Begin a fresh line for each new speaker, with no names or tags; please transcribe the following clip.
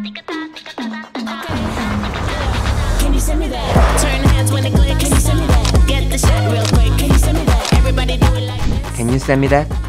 Can you send me that? Turn heads when it clicks. Can you send me that? Get the shot real quick. Can you send me that? Everybody do it like this.
Can you send me that?